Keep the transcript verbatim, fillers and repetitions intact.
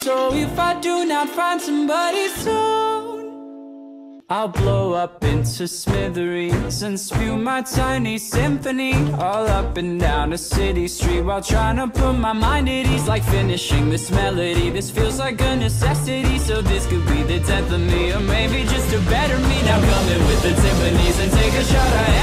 So if I do not find somebody soon, I'll blow up into smithereens and spew my tiny symphony all up and down a city street, while trying to put my mind at ease, like finishing this melody. This feels like a necessity, so this could be the death of me, or maybe just a better me. Now come in with the timpanis and take a shot at